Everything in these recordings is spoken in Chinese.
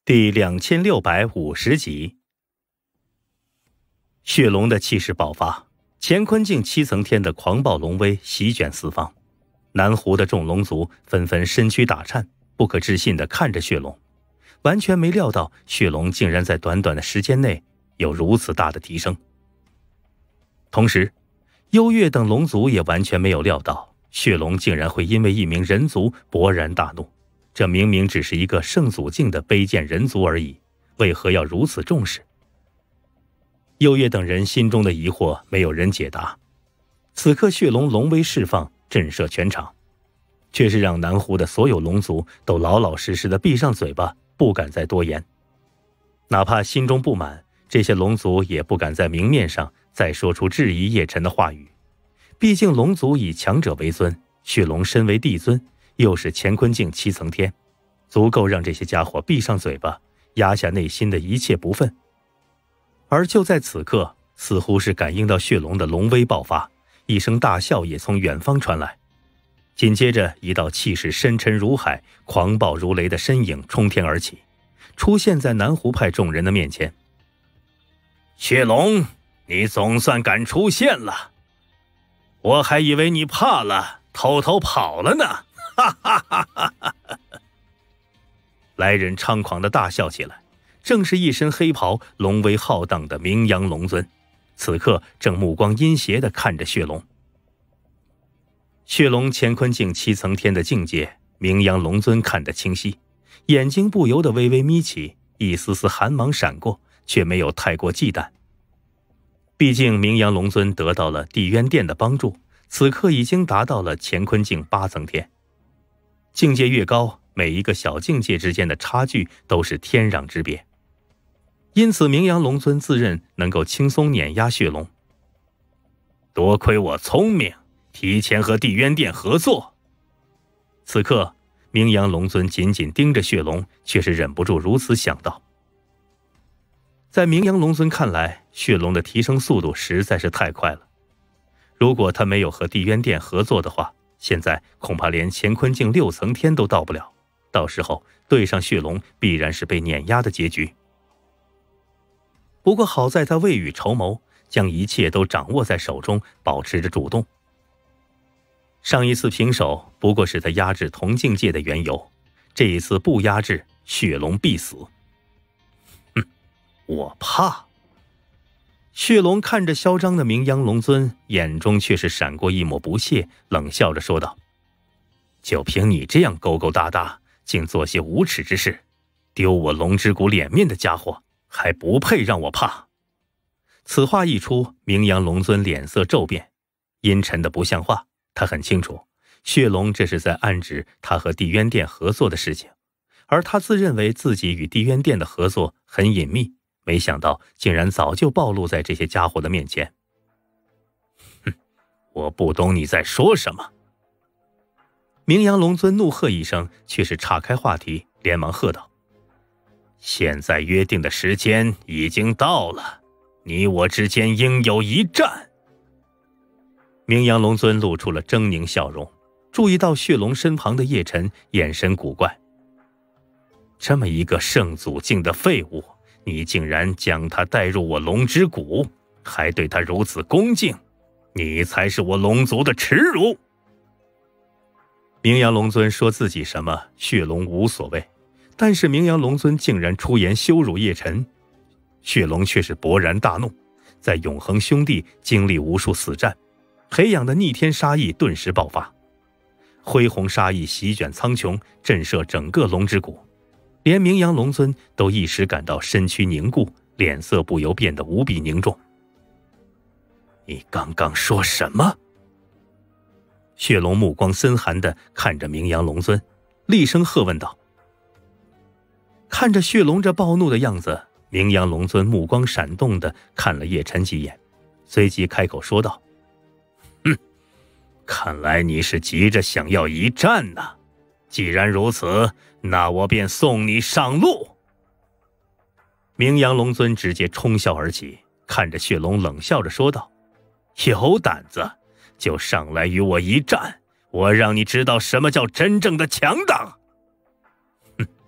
第2650集。血龙的气势爆发，乾坤镜7层天的狂暴龙威席卷四方。南湖的众龙族纷纷身躯打颤，不可置信地看着血龙，完全没料到血龙竟然在短短的时间内有如此大的提升。同时，幽月等龙族也完全没有料到血龙竟然会因为一名人族勃然大怒。这明明只是一个圣祖境的卑贱人族而已，为何要如此重视？幽月等人心中的疑惑没有人解答。此刻血龙龙威释放，震慑全场，却是让南湖的所有龙族都老老实实的闭上嘴巴，不敢再多言。哪怕心中不满，这些龙族也不敢在明面上再说出质疑叶辰的话语。毕竟龙族以强者为尊，血龙身为帝尊，又是乾坤镜7层天，足够让这些家伙闭上嘴巴，压下内心的一切不忿。而就在此刻，似乎是感应到血龙的龙威爆发，一声大笑也从远方传来。紧接着，一道气势深沉如海、狂暴如雷的身影冲天而起，出现在南湖派众人的面前。血龙，你总算敢出现了，我还以为你怕了，偷偷跑了呢。哈哈哈哈哈！来人猖狂地大笑起来，正是一身黑袍、龙威浩荡的明阳龙尊，此刻正目光阴邪地看着血龙。血龙乾坤镜7层天的境界，明阳龙尊看得清晰，眼睛不由得微微眯起，一丝丝寒芒闪过，却没有太过忌惮。毕竟明阳龙尊得到了地渊殿的帮助，此刻已经达到了乾坤镜8层天。境界越高，每一个小境界之间的差距都是天壤之别。因此明阳龙尊自认能够轻松碾压血龙。多亏我聪明，提前和地渊殿合作。此刻明阳龙尊紧紧盯着血龙，却是忍不住如此想到。在明阳龙尊看来，血龙的提升速度实在是太快了。如果他没有和地渊殿合作的话，现在恐怕连乾坤镜6层天都到不了，到时候对上血龙必然是被碾压的结局。不过好在他未雨绸缪，将一切都掌握在手中，保持着主动。上一次平手不过是他压制同境界的缘由，这一次不压制，血龙必死。哼，我怕。血龙看着嚣张的明阳龙尊，眼中却是闪过一抹不屑，冷笑着说道：就凭你这样勾勾搭搭，竟做些无耻之事，丢我龙之谷脸面的家伙，还不配让我怕。此话一出，明阳龙尊脸色骤变，阴沉的不像话。他很清楚，血龙这是在暗指他和地渊殿合作的事情，而他自认为自己与地渊殿的合作很隐秘，没想到竟然早就暴露在这些家伙的面前。哼，我不懂你在说什么。明阳龙尊怒喝一声，却是岔开话题，连忙喝道：现在约定的时间已经到了，你我之间应有一战。明阳龙尊露出了狰狞笑容，注意到血龙身旁的叶辰眼神古怪。这么一个圣祖境的废物，你竟然将他带入我龙之谷，还对他如此恭敬，你才是我龙族的耻辱。明阳龙尊说自己什么，血龙无所谓，但是明阳龙尊竟然出言羞辱叶辰，血龙却是勃然大怒。在永恒兄弟经历无数死战，培养的逆天杀意顿时爆发，恢宏杀意席卷苍穹，震慑整个龙之谷。连明阳龙尊都一时感到身躯凝固，脸色不由变得无比凝重。你刚刚说什么？血龙目光森寒地看着明阳龙尊，厉声喝问道。看着血龙这暴怒的样子，明阳龙尊目光闪动地看了叶辰几眼，随即开口说道：哼，看来你是急着想要一战呢。既然如此，那我便送你上路。明阳龙尊直接冲霄而起，看着血龙冷笑着说道：有胆子就上来与我一战，我让你知道什么叫真正的强大。哼，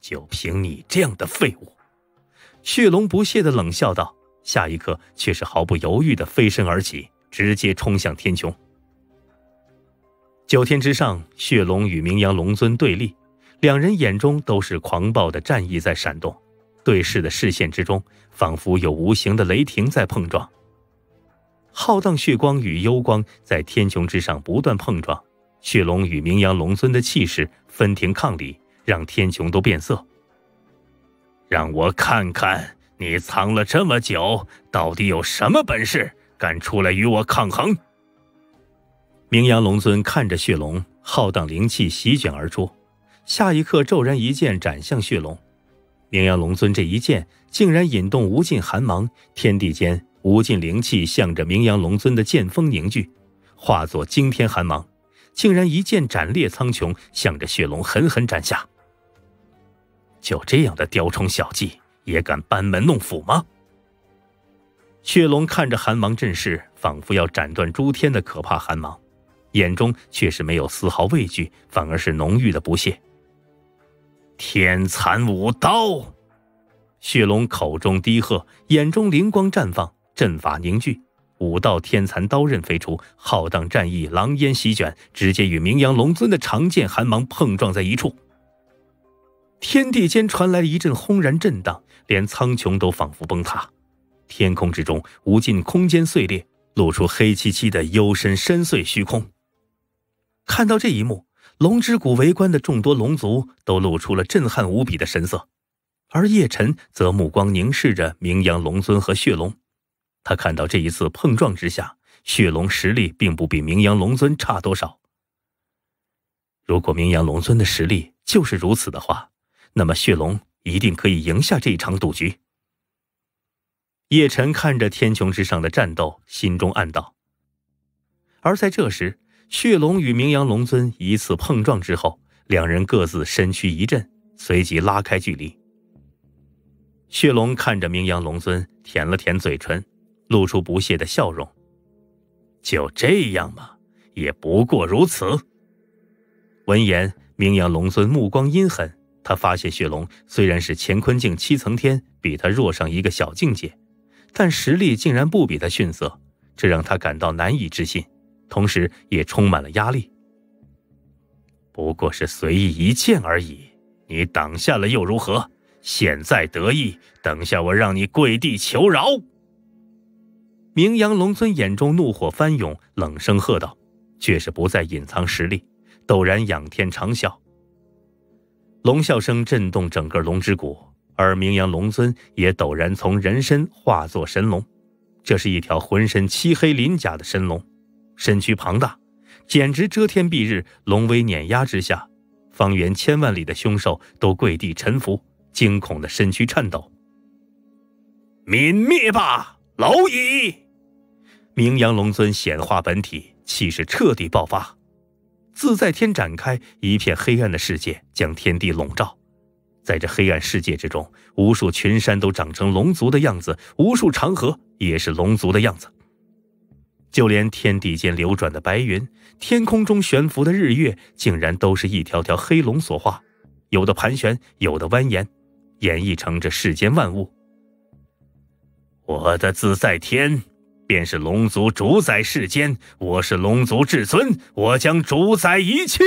就凭你这样的废物！血龙不屑地冷笑道，下一刻却是毫不犹豫地飞身而起，直接冲向天穹。9天之上，血龙与名扬龙尊对立，两人眼中都是狂暴的战意在闪动，对视的视线之中，仿佛有无形的雷霆在碰撞。浩荡血光与幽光在天穹之上不断碰撞，血龙与名扬龙尊的气势分庭抗礼，让天穹都变色。让我看看你藏了这么久，到底有什么本事，敢出来与我抗衡！名扬龙尊看着血龙，浩荡灵气席卷而出，下一刻骤然一剑斩向血龙。名扬龙尊这一剑竟然引动无尽寒芒，天地间无尽灵气向着名扬龙尊的剑锋凝聚，化作惊天寒芒，竟然一剑斩裂苍穹，向着血龙狠狠斩下。就这样的雕虫小技，也敢班门弄斧吗？血龙看着寒芒阵势，仿佛要斩断诸天的可怕寒芒，眼中却是没有丝毫畏惧，反而是浓郁的不屑。天残武刀！血龙口中低喝，眼中灵光绽放，阵法凝聚，5道天残刀刃飞出，浩荡战意狼烟席卷，直接与名扬龙尊的长剑寒芒碰撞在一处。天地间传来一阵轰然震荡，连苍穹都仿佛崩塌，天空之中无尽空间碎裂，露出黑漆漆的幽深深邃虚空。看到这一幕，龙之谷围观的众多龙族都露出了震撼无比的神色，而叶晨则目光凝视着名扬龙尊和血龙。他看到这一次碰撞之下，血龙实力并不比名扬龙尊差多少。如果名扬龙尊的实力就是如此的话，那么血龙一定可以赢下这一场赌局。叶晨看着天穹之上的战斗，心中暗道。而在这时，血龙与名扬龙尊一次碰撞之后，两人各自身躯一震，随即拉开距离。血龙看着名扬龙尊，舔了舔嘴唇，露出不屑的笑容。就这样吗？也不过如此。闻言，名扬龙尊目光阴狠，他发现血龙虽然是乾坤境7层天，比他弱上一个小境界，但实力竟然不比他逊色，这让他感到难以置信，同时也充满了压力。不过是随意一剑而已，你挡下了又如何？现在得意，等下我让你跪地求饶！名扬龙尊眼中怒火翻涌，冷声喝道，却是不再隐藏实力，陡然仰天长啸。龙啸声震动整个龙之谷，而名扬龙尊也陡然从人身化作神龙。这是一条浑身漆黑鳞甲的神龙，身躯庞大，简直遮天蔽日，龙威碾压之下，方圆千万里的凶兽都跪地臣服，惊恐的身躯颤抖。泯灭吧，蝼蚁！名扬龙尊显化本体，气势彻底爆发。自在天展开，一片黑暗的世界将天地笼罩。在这黑暗世界之中，无数群山都长成龙族的样子，无数长河也是龙族的样子。就连天地间流转的白云，天空中悬浮的日月，竟然都是一条条黑龙所化，有的盘旋，有的蜿蜒，演绎成这世间万物。我的自在天便是龙族主宰世间，我是龙族至尊，我将主宰一切！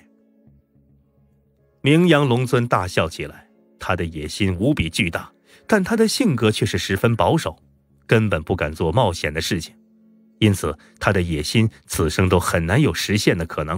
名扬龙尊大笑起来，他的野心无比巨大，但他的性格却是十分保守，根本不敢做冒险的事情，因此他的野心此生都很难有实现的可能。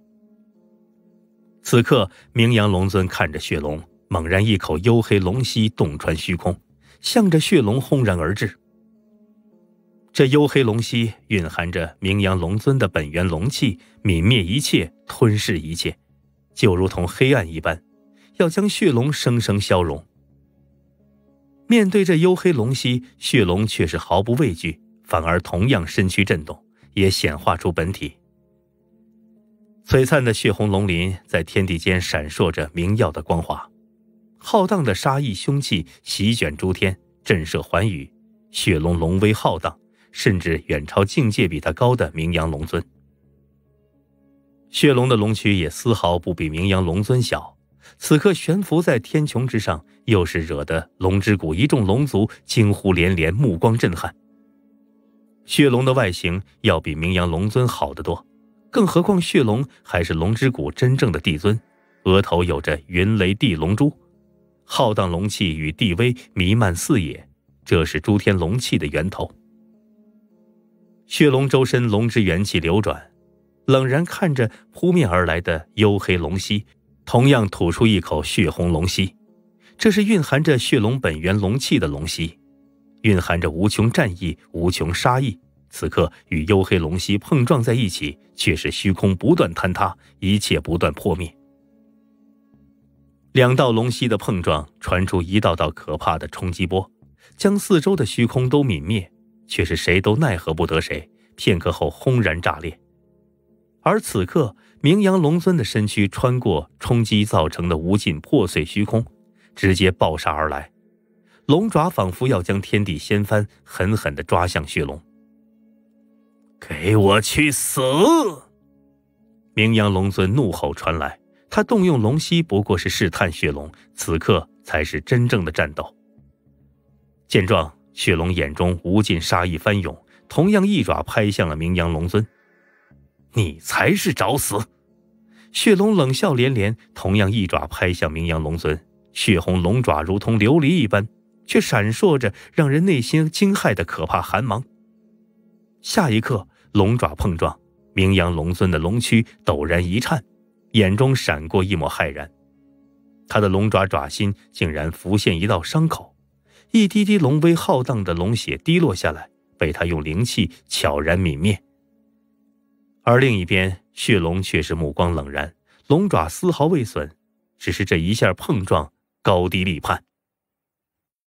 此刻，名扬龙尊看着血龙，猛然一口幽黑龙息洞穿虚空，向着血龙轰然而至。这幽黑龙息蕴含着名扬龙尊的本源龙气，泯灭一切，吞噬一切，就如同黑暗一般，要将血龙生生消融。面对这幽黑龙息，血龙却是毫不畏惧，反而同样身躯震动，也显化出本体。璀璨的血红龙鳞在天地间闪烁着明耀的光华，浩荡的杀意凶气席卷诸天，震慑寰宇。血龙龙威浩荡，甚至远超境界比他高的名扬龙尊。血龙的龙躯也丝毫不比名扬龙尊小， 此刻悬浮在天穹之上，又是惹得龙之谷一众龙族惊呼连连，目光震撼。血龙的外形要比明阳龙尊好得多，更何况血龙还是龙之谷真正的帝尊，额头有着云雷地龙珠，浩荡龙气与地威弥漫四野，这是诸天龙气的源头。血龙周身龙之元气流转，冷然看着扑面而来的黝黑龙息，同样吐出一口血红龙息。这是蕴含着血龙本源龙气的龙息，蕴含着无穷战意、无穷杀意，此刻与黝黑龙息碰撞在一起，却是虚空不断坍塌，一切不断破灭。两道龙息的碰撞传出一道道可怕的冲击波，将四周的虚空都泯灭，却是谁都奈何不得谁，片刻后轰然炸裂。而此刻明阳龙尊的身躯穿过冲击造成的无尽破碎虚空，直接爆杀而来，龙爪仿佛要将天地掀翻，狠狠地抓向血龙。给我去死！明阳龙尊怒吼传来，他动用龙息不过是试探血龙，此刻才是真正的战斗。见状，血龙眼中无尽杀意翻涌，同样一爪拍向了明阳龙尊。你才是找死！血龙冷笑连连，同样一爪拍向明阳龙尊，血红龙爪如同琉璃一般，却闪烁着让人内心惊骇的可怕寒芒。下一刻，龙爪碰撞，明阳龙尊的龙躯陡然一颤，眼中闪过一抹骇然。他的龙爪爪心竟然浮现一道伤口，一滴滴龙威浩荡的龙血滴落下来，被他用灵气悄然泯灭。而另一边，血龙却是目光冷然，龙爪丝毫未损，只是这一下碰撞高低立判。